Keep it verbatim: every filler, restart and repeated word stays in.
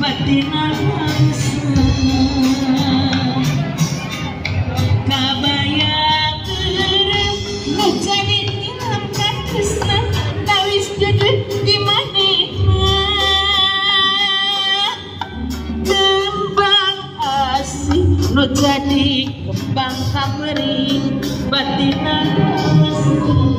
batina angsa kabayang terang nu jadi ilham katresna tawis jodoh di manehna kembang asih nu jadi kembang kamering batina angsa